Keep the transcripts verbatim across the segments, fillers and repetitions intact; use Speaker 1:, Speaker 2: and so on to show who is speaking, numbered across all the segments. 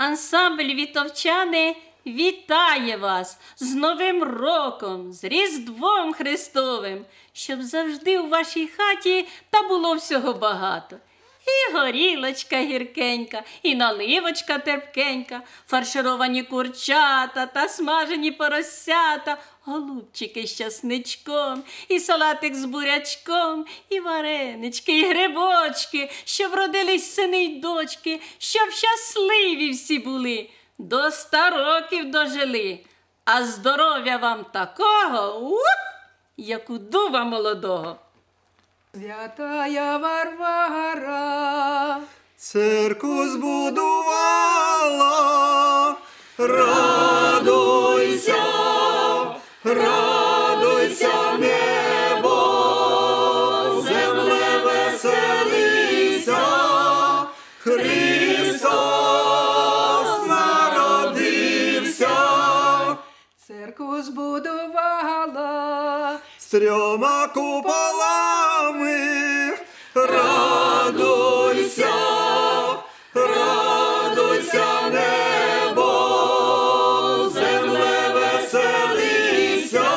Speaker 1: Ансамбль «Вітовчани» вітає вас з Новим роком, з Різдвом Христовим, щоб завжди у вашій хаті та було всього багато. І горілочка гіркенька, і наливочка терпкенька, фаршировані курчата та смажені поросята, голубчики з часничком, і салатик з бурячком, і варенички, і грибочки, щоб родились сини й дочки, щоб щасливі всі були, до ста років дожили, а здоров'я вам такого, уп, як у дуба молодого.
Speaker 2: Святая Варвара
Speaker 3: церкву збудувала, радуйся, радуйся, небо, земле веселися, Христос народився.
Speaker 2: Церкву збудувала
Speaker 3: з трьома куполами, радуйся, радуйся, небо, земле веселися,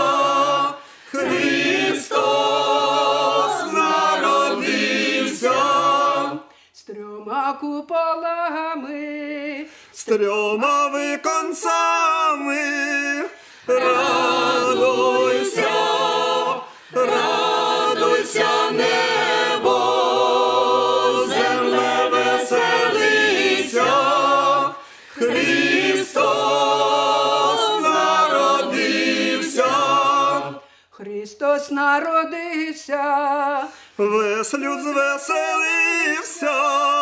Speaker 3: Христос народився.
Speaker 2: з трьома куполами,
Speaker 3: з трьома віконцами, радуйся, радуйся, небо, земле веселися, Христос народився.
Speaker 2: Христос народився,
Speaker 3: весь люд звеселився,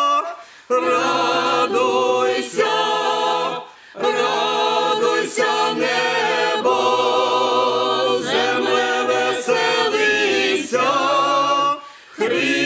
Speaker 3: радуйся, радуйся, небо, земле веселися, Христос